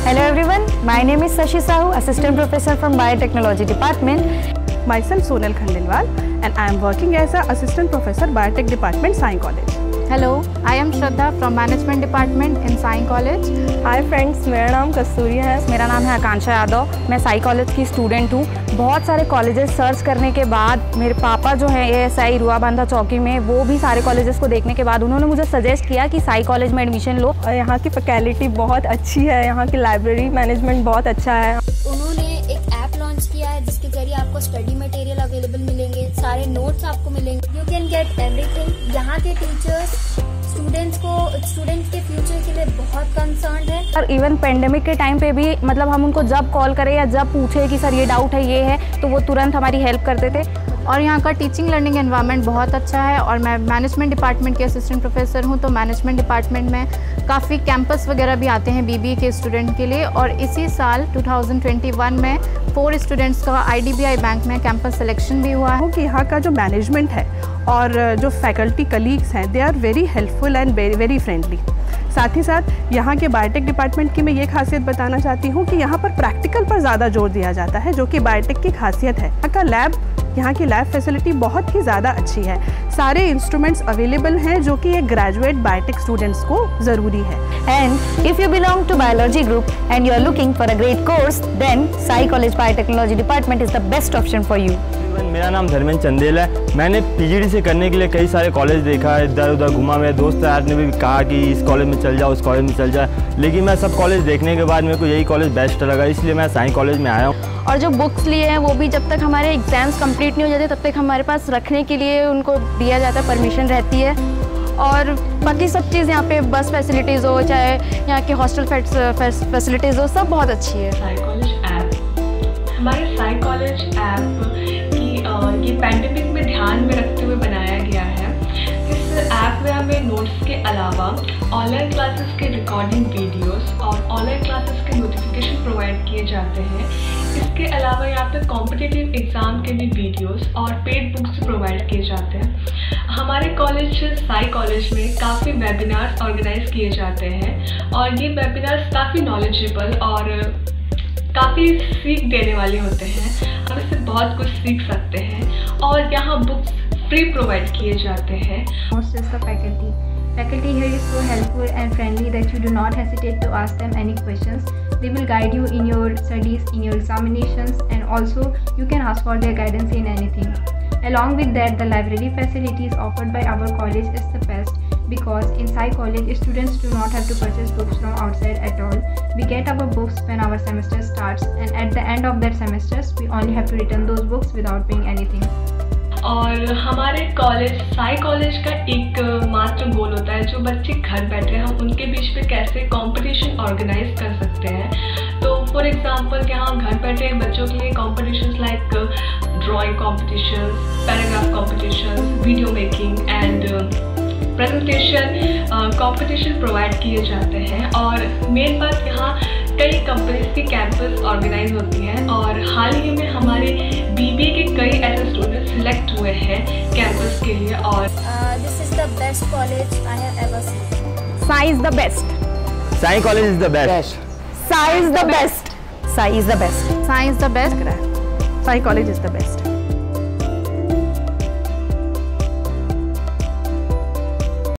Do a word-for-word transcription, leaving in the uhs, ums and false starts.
Hello everyone, my name is Sashi Sahu, Assistant Professor from Biotechnology Department. Myself Sonal Khandelwal and I am working as a Assistant Professor Biotech Department, Sai College. Hello, I am Shraddha from Management Department in Sai College. Hi friends, मेरा नाम कस्तूरी है. मेरा नाम है आकांक्षा यादव. मैं Sai college की student हूँ. बहुत सारे कॉलेजेस सर्च करने के बाद मेरे पापा जो हैं ए एस आई रुआबांधा चौकी में, वो भी सारे कॉलेजेस को देखने के बाद उन्होंने मुझे सजेस्ट किया कि साई कॉलेज में एडमिशन लो. यहाँ की फैकल्टी बहुत अच्छी है, यहाँ की लाइब्रेरी मैनेजमेंट बहुत अच्छा है. उन्होंने एक ऐप लॉन्च किया है जिसके जरिए आपको स्टडी मटेरियल अवेलेबल मिलेंगे, सारे नोट्स आपको मिलेंगे. You can get everything. यहाँ के टीचर्स स्टूडेंट्स को स्टूडेंट्स के फ्यूचर के लिए बहुत कंसर्न है. और इवन पेंडेमिक के टाइम पे भी मतलब हम उनको जब कॉल करें या जब पूछे कि सर ये डाउट है ये है, तो वो तुरंत हमारी हेल्प करते थे. और यहाँ का टीचिंग लर्निंग एनवायरनमेंट बहुत अच्छा है. और मैं मैनेजमेंट डिपार्टमेंट के असिस्टेंट प्रोफेसर हूँ, तो मैनेजमेंट डिपार्टमेंट में काफ़ी कैंपस वगैरह भी आते हैं बीबीए के स्टूडेंट के लिए. और इसी साल दो हज़ार इक्कीस में फोर स्टूडेंट्स का आईडीबीआई बैंक में कैंपस सिलेक्शन भी हुआ है. कि यहाँ का जो मैनेजमेंट है और जो फैकल्टी कलीग्स हैं, they are very helpful and very very friendly. साथ ही साथ यहाँ के बायोटेक डिपार्टमेंट की मैं ये खासियत बताना चाहती हूँ कि यहाँ पर प्रैक्टिकल पर ज़्यादा जोर दिया जाता है, जो कि बायोटेक की खासियत है. यहाँ का लैब यहाँ की लैब फैसिलिटी बहुत ही ज़्यादा अच्छी है. सारे इंस्ट्रूमेंट्स अवेलेबल हैं जो कि एक ग्रेजुएट बायोटेक स्टूडेंट्स को ज़रूरी है. And if you belong to biology group and you are looking for a great course, then Sai college biotechnology department is the best option for you. मेरा नाम धर्मेंद्र चंदेल है. मैंने पीजीडी से करने के लिए कई सारे कॉलेज देखा है, इधर उधर घुमा. मेरे दोस्त यार ने भी कहा कि इस कॉलेज में चल जाओ, उस कॉलेज में चल जाए, लेकिन मैं सब कॉलेज देखने के बाद मेरे को यही कॉलेज बेस्ट लगा, इसलिए मैं साई कॉलेज में आया हूँ. और जो बुक्स लिए हैं वो भी जब तक हमारे एग्ज़ाम्स कंप्लीट नहीं हो जाते तब तक हमारे पास रखने के लिए उनको दिया जाता है, परमिशन रहती है. और बाकी सब चीज़ यहाँ पे बस फैसिलिटीज़ हो, चाहे यहाँ के हॉस्टल फैसिलिटीज़ हो, सब बहुत अच्छी है. साई कॉलेज ऐप, हमारे साई कॉलेज ऐप की ये पैंडेमिक में ध्यान में रखते हुए बनाया गया है. इस ऐप में हमें नोट्स के अलावा ऑनलाइन क्लासेस के रिकॉर्डिंग वीडियोस और ऑनलाइन क्लासेस के नोटिफिकेशन प्रोवाइड किए जाते हैं. इसके अलावा यहाँ पे कॉम्पिटिटिव एग्ज़ाम के भी वीडियोस और पेड बुक्स प्रोवाइड किए जाते हैं. हमारे कॉलेज साई कॉलेज में काफ़ी वेबिनार्स ऑर्गेनाइज किए जाते हैं और ये वेबिनार्स काफ़ी नॉलेजेबल और काफ़ी सीख देने वाले होते हैं. हम इससे बहुत कुछ सीख सकते हैं और यहाँ बुक्स फ्री प्रोवाइड किए जाते हैं. Most is the faculty. Faculty here is so helpful and friendly that you do not hesitate to ask them any questions. They will guide you in your studies, in your examinations, and also you can ask for their guidance in anything. Along with that, the library facilities offered by our college is the best, because in Sai College students do not have to purchase books from outside at all. We get our books when our semester starts, and at the end of that semesters we only have to return those books without paying anything. और हमारे college Sai college का एक मात्र गोल होता है, जो बच्चे घर बैठे हैं हम उनके बीच में कैसे कंपटीशन ऑर्गेनाइज कर सकते हैं. तो फॉर एग्जांपल यहाँ घर बैठे बच्चों के लिए competitions like drawing competitions, paragraph competitions, video making and presentation competition provide किए जाते हैं. और मेन बात, यहाँ कई कंपनीज की कैंपस ऑर्गेनाइज होती हैं और हाल ही में हमारे बीबीए के कई ऐसे स्टूडेंट सिलेक्ट हुए हैं कैंपस के लिए. और this is the best college I have ever seen. Sai is the best. Sai college is the best. Sai is the best. Sai is the best. Sai is the best. Sai college is the best.